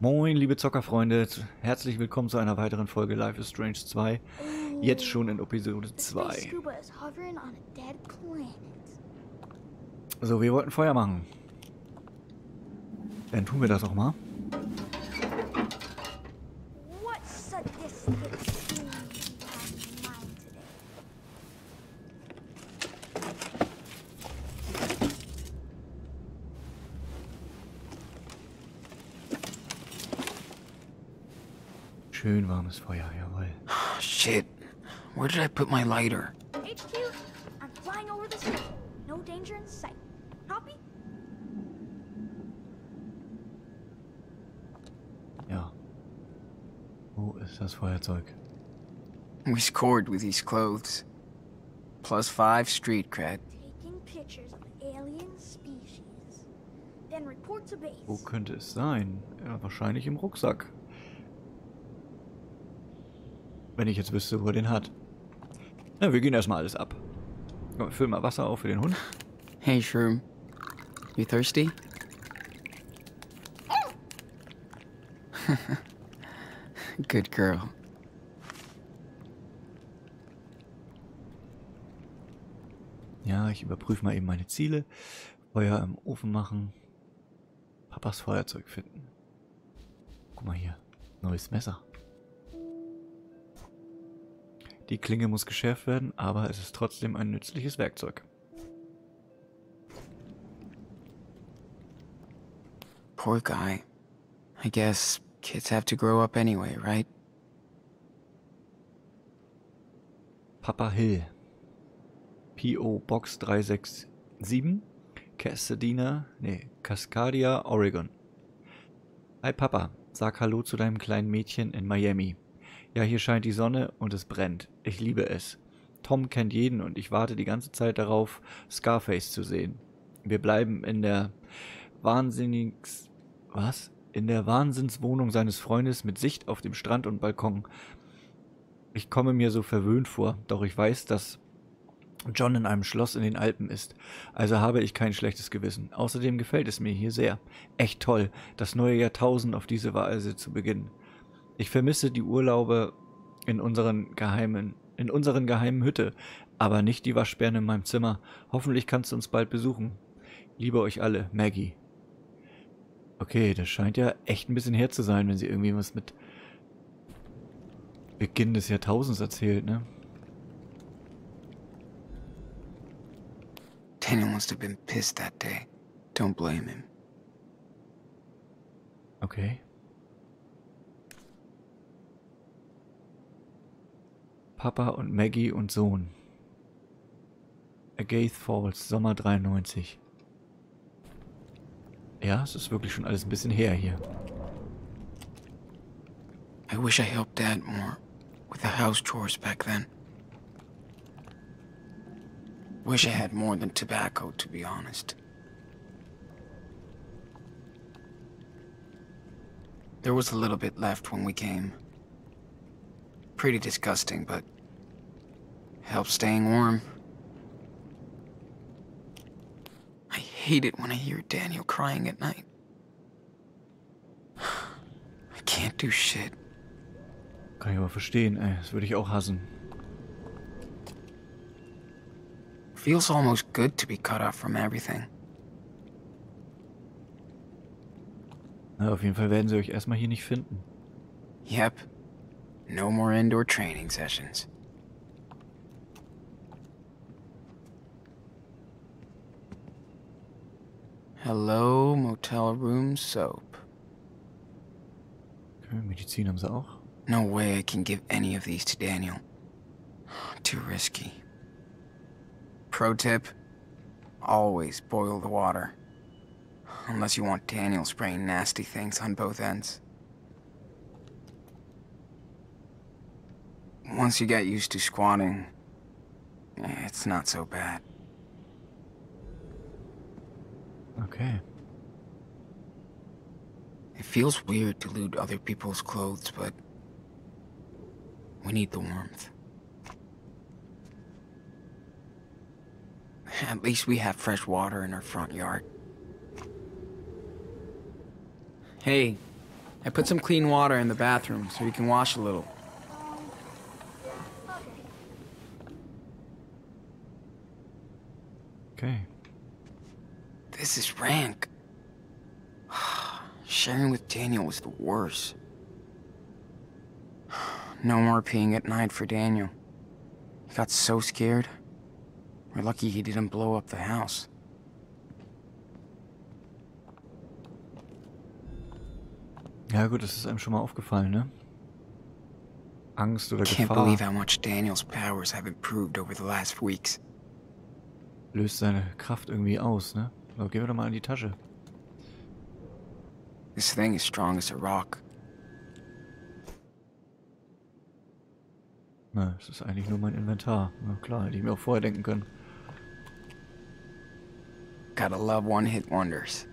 Moin, liebe Zockerfreunde, herzlich willkommen zu einer weiteren Folge Life is Strange 2. Jetzt schon in Episode 2. So, wir wollten Feuer machen. Dann tun wir das auch mal. Schön warmes Feuer, jawohl. Shit. Where did I put my lighter? HQ, I'm flying over the city. No danger in sight. Copy? Ja. Wo ist das Feuerzeug? We scored with these clothes. +5 street cred. Taking pictures of alien species. Then report to base. Wo könnte es sein? Ja, wahrscheinlich im Rucksack. Wenn ich jetzt wüsste, wo er den hat. Na, wir gehen erstmal alles ab. Komm, füllen mal Wasser auf für den Hund. Hey, Shroom. You thirsty? Good girl. Ja, ich überprüfe mal eben meine Ziele. Feuer im Ofen machen. Papas Feuerzeug finden. Guck mal hier. Neues Messer. Die Klinge muss geschärft werden, aber es ist trotzdem ein nützliches Werkzeug. Poor guy. I guess kids have to grow up anyway, right? Papa Hill. P.O. Box 367. Cascadia, Oregon. Hi Papa, sag Hallo zu deinem kleinen Mädchen in Miami. Ja, hier scheint die Sonne und es brennt. Ich liebe es. Tom kennt jeden und ich warte die ganze Zeit darauf, Scarface zu sehen. Wir bleiben in der In der Wahnsinnswohnung seines Freundes mit Sicht auf dem Strand und Balkon. Ich komme mir so verwöhnt vor, doch ich weiß, dass John in einem Schloss in den Alpen ist. Also habe ich kein schlechtes Gewissen. Außerdem gefällt es mir hier sehr. Echt toll, das neue Jahrtausend auf diese Weise zu beginnen. Ich vermisse die Urlaube in unseren geheimen Hütte, aber nicht die Waschbären in meinem Zimmer. Hoffentlich kannst du uns bald besuchen. Liebe euch alle, Maggie. Okay, das scheint ja echt ein bisschen her zu sein, wenn sie irgendwie was mit Beginn des Jahrtausends erzählt, ne? Daniel must have been pissed that day. Don't blame him. Okay. Papa und Maggie und Sohn. Agath Falls, Sommer 93. Ja, es ist wirklich schon alles ein bisschen her hier. I wish I helped Dad more with the house chores back then. Wish I had more than tobacco, to be honest. There was a little bit left when we came. Pretty disgusting, but helps staying warm. I hate it when I hear Daniel crying at night. I can't do shit. Kann ich aber verstehen, ey. Das würde ich auch hassen. Feels almost good to be cut off from everything. Na, auf jeden Fall werden sie euch erstmal hier nicht finden. Yep. No more indoor training sessions. Hello, motel room soap. Okay, Medizin haben sie auch. No way I can give any of these to Daniel. Too risky. Pro tip, always boil the water. Unless you want Daniel spraying nasty things on both ends. Once you get used to squatting, it's not so bad. Okay. It feels weird to loot other people's clothes, but we need the warmth. At least we have fresh water in our front yard. Hey, I put some clean water in the bathroom so you can wash a little. Okay. This is rank. Sharing with Daniel was the worst. No more peeing at night for Daniel. He got so scared. We're lucky he didn't blow up the house. Ja gut, das ist einem schon mal aufgefallen, ne? Angst oder Can't Gefahr believe how much Daniel's powers have improved over the last weeks. löst seine Kraft irgendwie aus, ne? So, gehen wir doch mal in die Tasche. This thing is strong as a rock. Na, das ist eigentlich nur mein Inventar. Na klar, hätte ich mir auch vorher denken können. Gotta love one-hit wonders.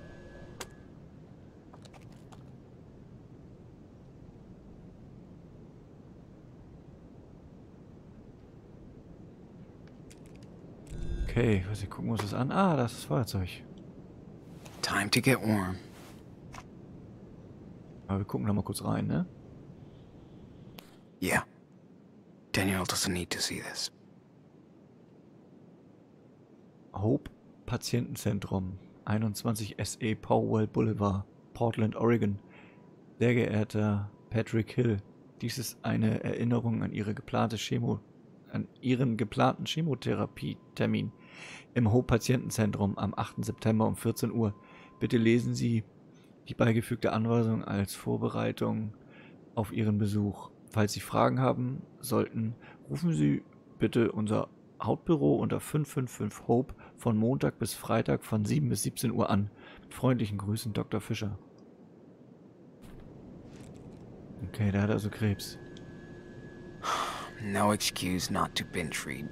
Okay, ich gucken uns das an. Ah, das ist das Feuerzeug. Time to get warm. Aber wir gucken da mal kurz rein, ne? Yeah. Daniel doesn't need to see this. Hope Patientenzentrum, 21 SE Powell Boulevard, Portland, Oregon. Sehr geehrter Patrick Hill, dies ist eine Erinnerung an Ihren geplanten Chemotherapie-Termin im Hope Patientenzentrum am 8. September um 14 Uhr. Bitte lesen Sie die beigefügte Anweisung als Vorbereitung auf Ihren Besuch. Falls Sie Fragen haben sollten, rufen Sie bitte unser Hauptbüro unter 555 Hope von Montag bis Freitag von 7 bis 17 Uhr an. Mit freundlichen Grüßen, Dr. Fischer. Okay, der hat also Krebs. No excuse not to binge read.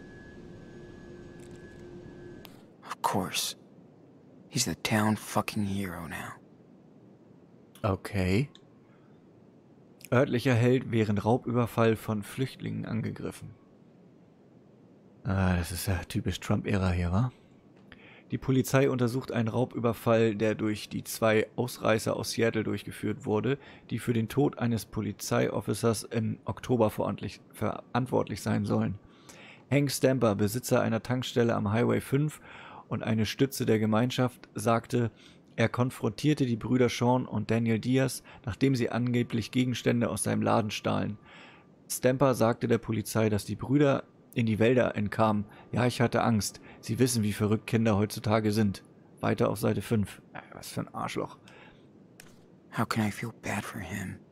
Of course. He's the town fucking hero now. Okay. Örtlicher Held während Raubüberfall von Flüchtlingen angegriffen. Ah, das ist ja typisch Trump-Ära hier, wa? Die Polizei untersucht einen Raubüberfall, der durch die 2 Ausreißer aus Seattle durchgeführt wurde, die für den Tod eines Polizeiofficers im Oktober verantwortlich sein sollen. Hank Stamper, Besitzer einer Tankstelle am Highway 5 und eine Stütze der Gemeinschaft, sagte, er konfrontierte die Brüder Sean und Daniel Diaz, nachdem sie angeblich Gegenstände aus seinem Laden stahlen. Stamper sagte der Polizei, dass die Brüder in die Wälder entkamen. Ja, ich hatte Angst. Sie wissen, wie verrückt Kinder heutzutage sind. Weiter auf Seite 5. Was für ein Arschloch. How can I feel bad for him?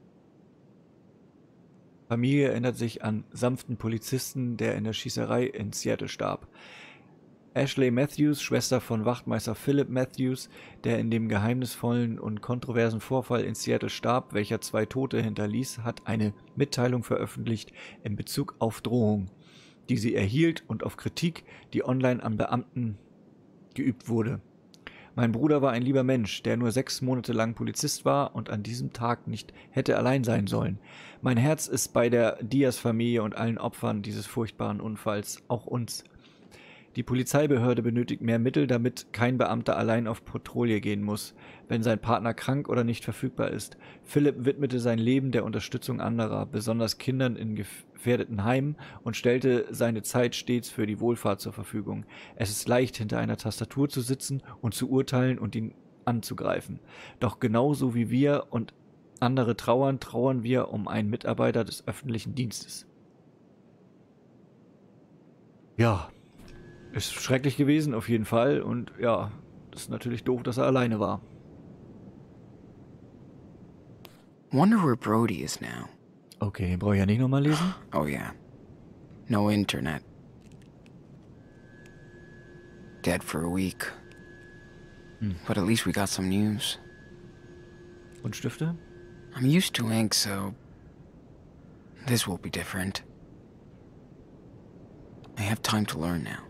Familie erinnert sich an sanften Polizisten, der in der Schießerei in Seattle starb. Ashley Matthews, Schwester von Wachtmeister Philip Matthews, der in dem geheimnisvollen und kontroversen Vorfall in Seattle starb, welcher 2 Tote hinterließ, hat eine Mitteilung veröffentlicht in Bezug auf Drohung, die sie erhielt und auf Kritik, die online an Beamten geübt wurde. Mein Bruder war ein lieber Mensch, der nur 6 Monate lang Polizist war und an diesem Tag nicht hätte allein sein sollen. Mein Herz ist bei der Diaz-Familie und allen Opfern dieses furchtbaren Unfalls, auch uns. Die Polizeibehörde benötigt mehr Mittel, damit kein Beamter allein auf Patrouille gehen muss, wenn sein Partner krank oder nicht verfügbar ist. Philipp widmete sein Leben der Unterstützung anderer, besonders Kindern in gefährdeten Heimen, und stellte seine Zeit stets für die Wohlfahrt zur Verfügung. Es ist leicht, hinter einer Tastatur zu sitzen und zu urteilen und ihn anzugreifen. Doch genauso wie wir und andere trauern wir um einen Mitarbeiter des öffentlichen Dienstes. Ja. Ist schrecklich gewesen, auf jeden Fall. Und ja, das ist natürlich doof, dass er alleine war. Wonder where Brody is now. Okay, den brauche ich ja nicht nochmal lesen. Oh yeah. No internet. Dead for a week. But at least we got some news. Und Stifte? I'm used to ink, so this will be different. I have time to learn now.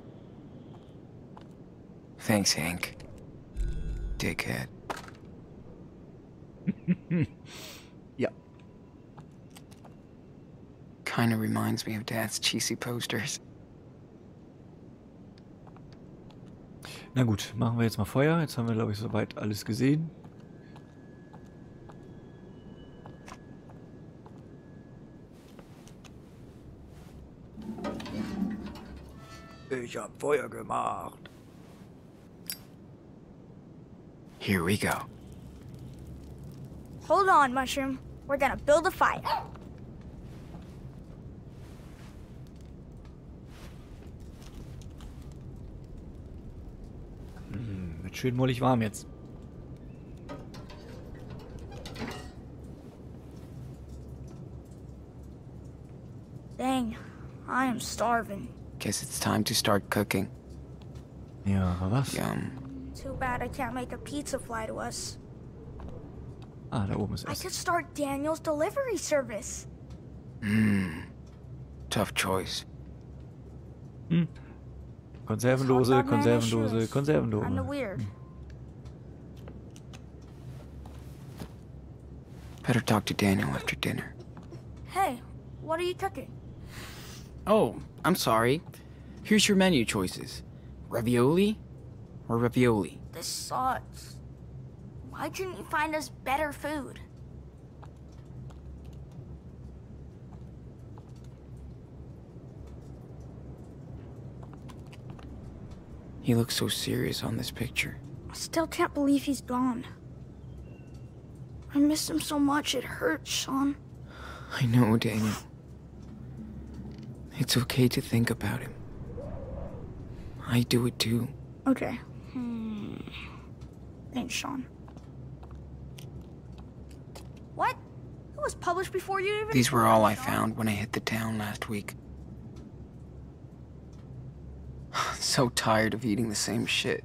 Thanks, Hank. Dickhead. Ja. Kinda reminds me of Dad's cheesy posters. Na gut, machen wir jetzt mal Feuer. Jetzt haben wir, glaube ich, soweit alles gesehen. Ich hab Feuer gemacht. Here we go. Hold on, Mushroom. We're gonna build a fire. Wird schön mollig warm jetzt. Dang, I am starving. Guess it's time to start cooking. Ja, aber was? Yum. Too bad I can't make a pizza fly to us. Ah, da oben ist I es. could start Daniel's delivery service. Tough choice. Konservendose, Hot dog man Konservendose, issues. Konservendose. Kinda weird. Better talk to Daniel after dinner. Hey, what are you cooking? Oh, I'm sorry. Here's your menu choices. Ravioli or ravioli? This sucks. Why couldn't you find us better food? He looks so serious on this picture. I still can't believe he's gone. I miss him so much, it hurts, Sean. I know, Daniel. It's okay to think about him. I do it too. Okay. Thanks, Sean. What? It was published before you even... These were all I Sean? found when I hit the town last week. So tired of eating the same shit.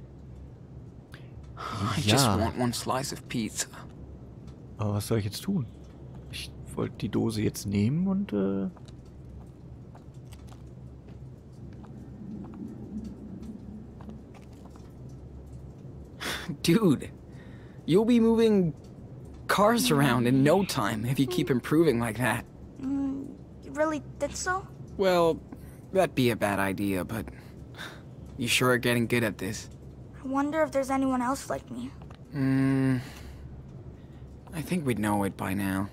I just Ja. want one slice of pizza. Aber was soll ich jetzt tun? Ich wollte die Dose jetzt nehmen und Dude, you'll be moving cars around in no time if you keep improving like that. You really think so? Well, that'd be a bad idea, but you sure are getting good at this. I wonder if there's anyone else like me. I think we'd know it by now.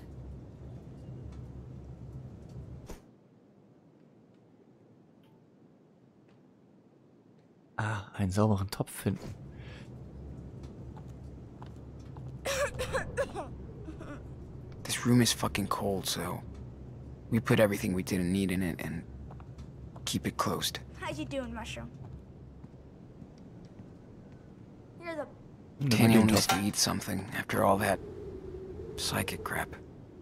einen sauberen Topf finden. This room is fucking cold, so we put everything we didn't need in it and keep it closed. How you doing, Mushroom? You're the... Daniel needs to eat something after all that psychic crap.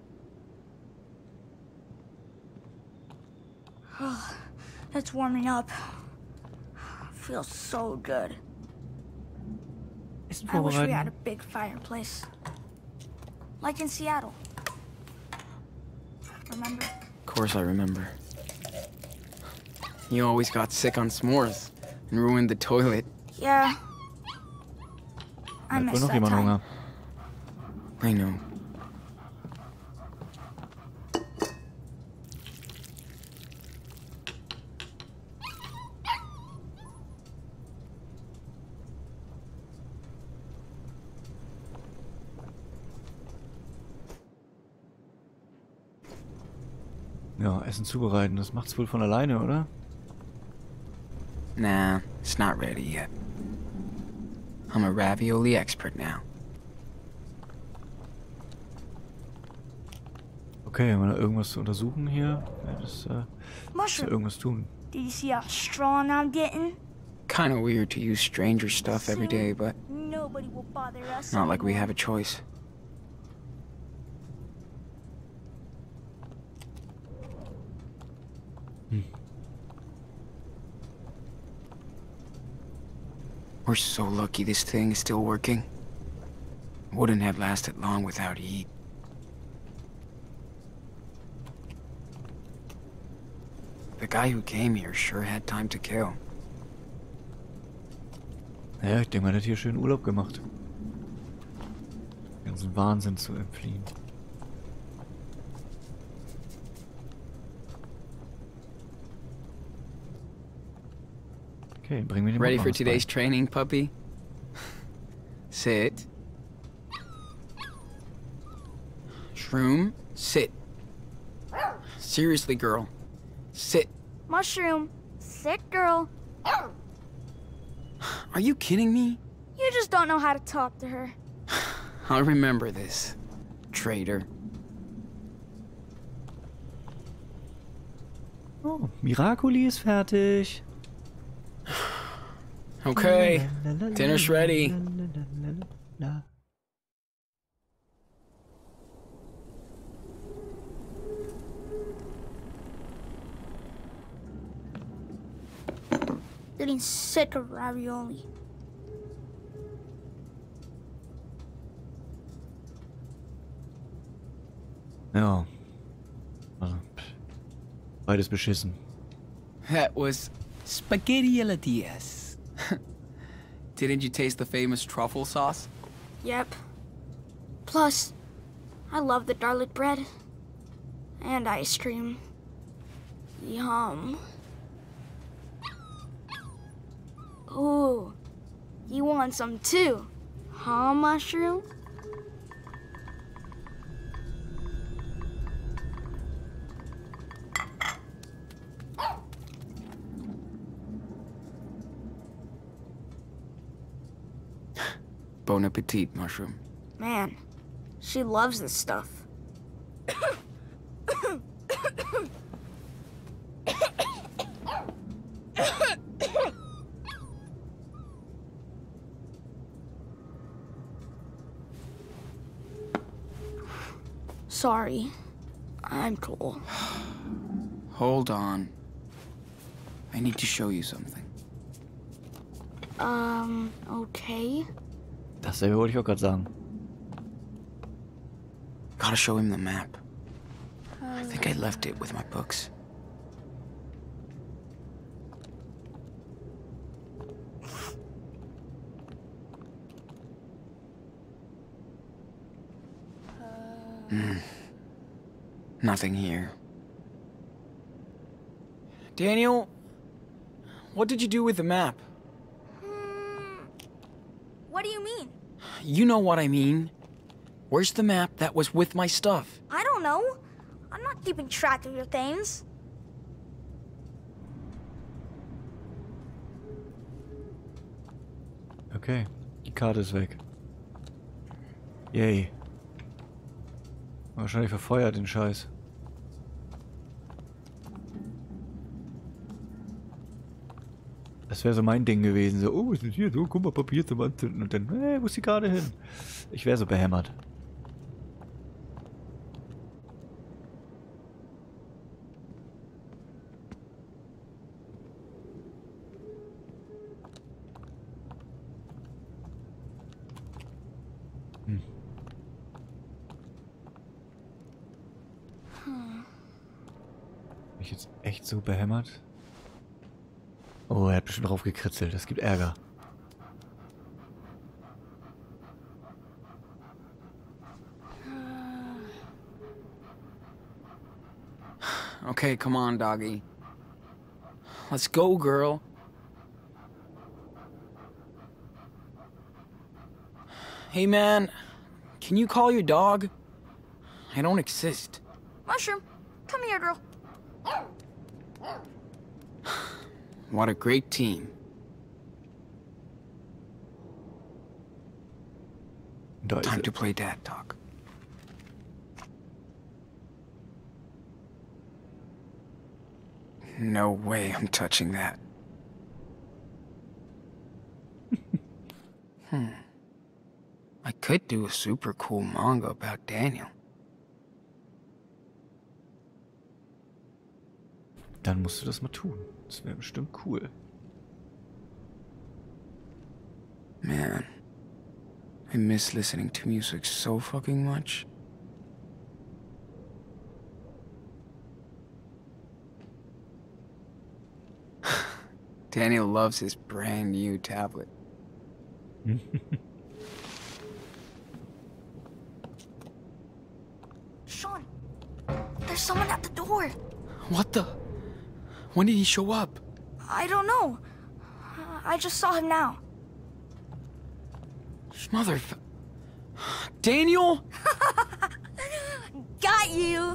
It's warming up. Feels so good. Essen I wish we had vorbereiten. a big fireplace. Like in Seattle. Remember? Of course I remember. You always got sick on s'mores and ruined the toilet. Yeah. I Hat wohl miss noch that jemand time. Hunger. I know. Ja, Essen zubereiten, das macht's wohl von alleine, oder? Nah, it's not ready yet. I'm a ravioli expert now. Okay, haben wir noch irgendwas zu untersuchen hier? Ja, das muss ja Mushroom, irgendwas tun. did you see how strong I'm getting? Kinda weird to use stranger stuff every day, but Nobody will bother us. not like we anymore. have a choice. We're so lucky this thing is still working. Wouldn't have lasted long without heat. The guy who came here sure had time to kill. Ja, ich denke mal, der hat hier schön Urlaub gemacht. Den ganzen Wahnsinn zu entfliehen. Okay, bringen wir den Ready Mod for noch was today's bei. training, puppy? Sit. Shroom, sit. Seriously, girl. Sit. Mushroom, sit, girl. Are you kidding me? You just don't know how to talk to her. I'll remember this, traitor. Oh, Miracoli ist fertig. Okay, dinner's ready. Getting sick of ravioli. Ja. Also, beides beschissen. That was spaghetti alla Diaz. Didn't you taste the famous truffle sauce? Yep. Plus, I love the garlic bread. And ice cream. Yum. Ooh, you want some too, huh, Mushroom? Bon appetit, Mushroom. Man, she loves this stuff. Sorry, I'm cool. Hold on. I need to show you something. Okay. Dasselbe wollte ich auch gerade sagen. Gotta show him the map. I think I left it with my books. Nothing here. Daniel, what did you do with the map? What do you mean? You know what I mean. Where's the map that was with my stuff? I don't know. I'm not keeping track of your things. Okay, die Karte ist weg. Yay. Wahrscheinlich verfeuert den Scheiß. Das wäre so mein Ding gewesen. So, oh, was ist hier? So, guck mal, Papier zum Anzünden. Und dann, hey, wo ist die Karte hin? Ich wäre so behämmert. Bin ich jetzt echt so behämmert? Oh, er hat bestimmt drauf gekritzelt. Das gibt Ärger. Okay, come on, doggy. Let's go, girl. Hey, man. Can you call your dog? I don't exist. Mushroom, come here, girl. What a great team. Da ist Time er. to play dad talk. No way I'm touching that. I could do a super cool manga about Daniel. Dann musst du das mal tun. Das wäre bestimmt cool. Man, I miss listening to music so fucking much. Daniel loves his brand new tablet. Sean, there's someone at the door. What the? When did he show up? I don't know. I just saw him now. Daniel? Got you.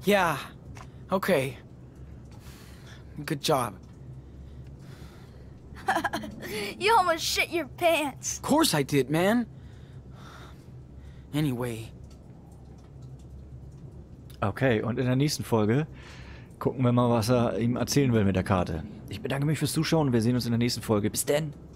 Yeah. Okay. Good job. You almost shit your pants. Of course I did, man. Anyway. Okay, und in der nächsten Folge gucken wir mal, was er ihm erzählen will mit der Karte. Ich bedanke mich fürs Zuschauen und wir sehen uns in der nächsten Folge. Bis denn!